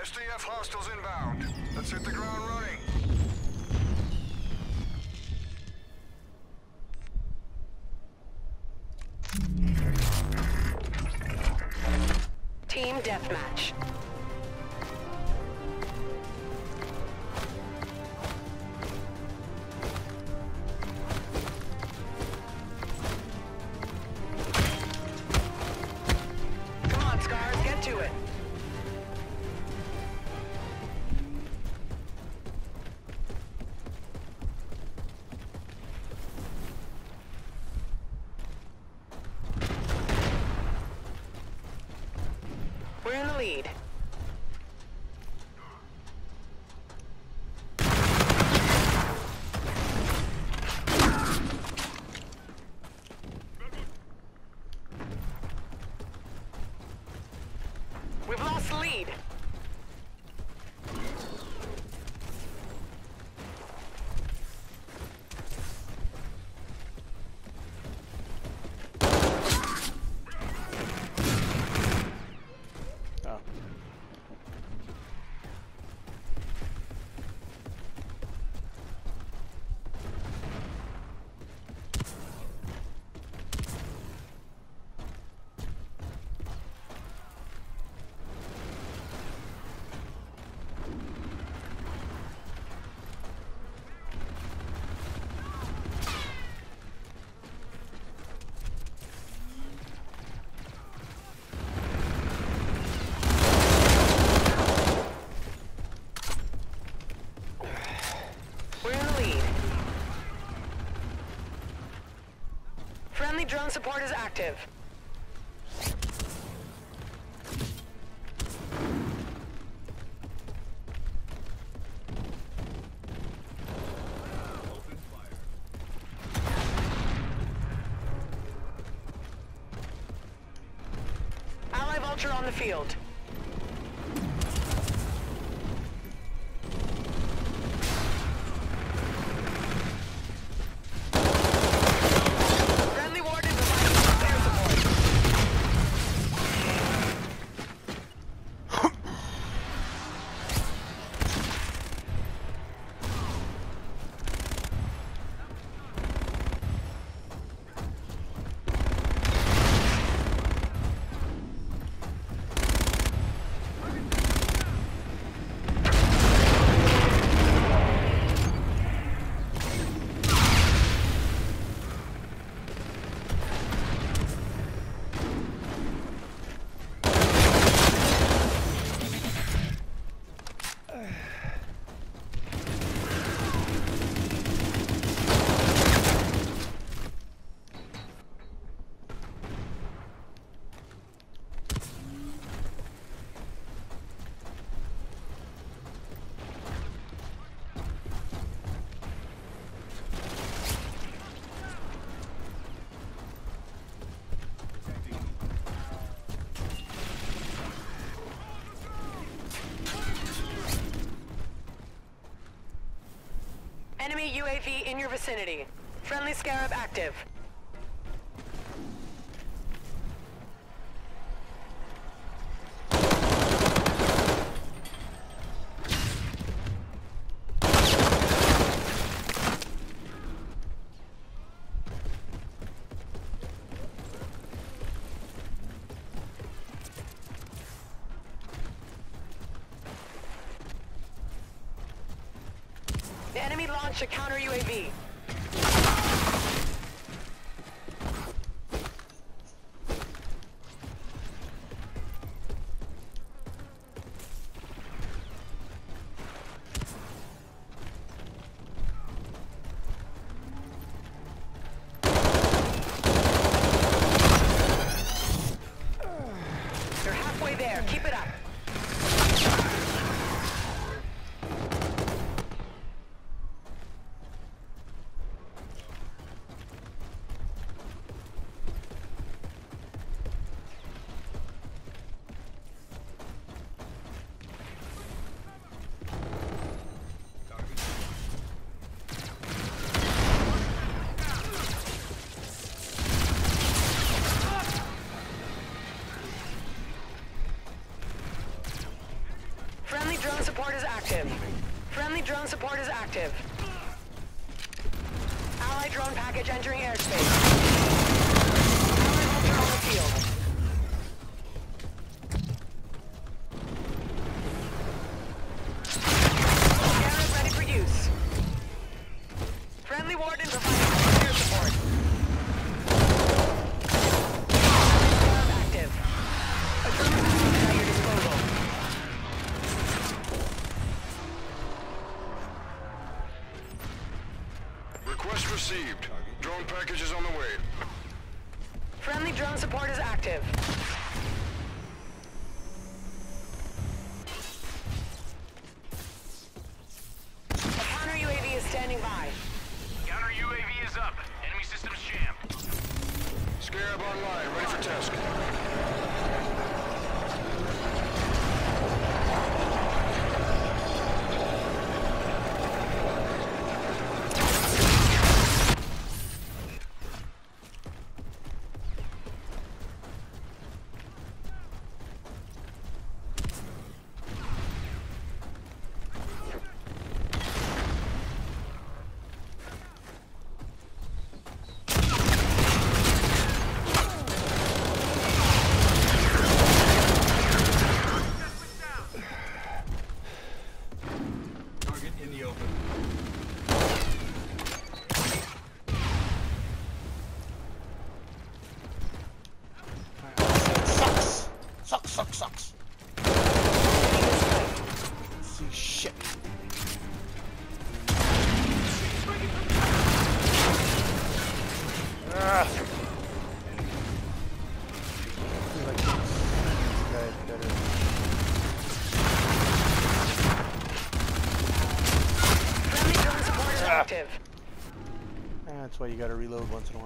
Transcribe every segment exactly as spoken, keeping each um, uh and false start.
S D F hostiles inbound. Let's hit the ground running. Team deathmatch. Come on, Scars, get to it. We're in the lead. We've lost the lead. Oh. We're in the lead. Friendly drone support is active. Ally Vulture on the field. Friendly Warden providing air support. Enemy U A V in your vicinity. Friendly Scarab active. The enemy launched a counter U A V. You're halfway there. Keep it up. drone support is active. Friendly drone support is active. Allied drone package entering airspace. Allied vulture on the field. Scanner ready for use. Friendly warden providing air support. Active. A drone package at your disposal. Request received. Drone package is on the way. Friendly drone support is active. A counter U A V is standing by. Counter U A V is up. Enemy systems jammed. Scarab online, ready for task. Sucks, sucks, sucks. See shit. Ah. Like this guy better. Friendly drone support is Ah. active. That's why you gotta reload once in a while.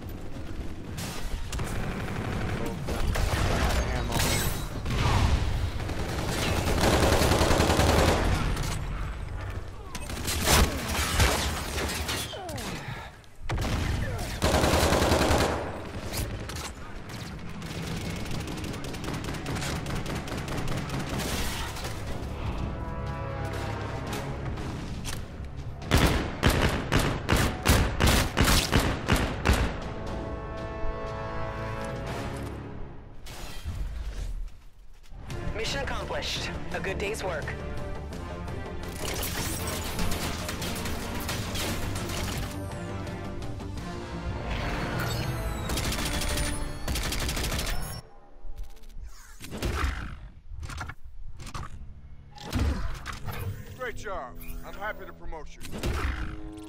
Mission accomplished. A good day's work. Great job. I'm happy to promote you.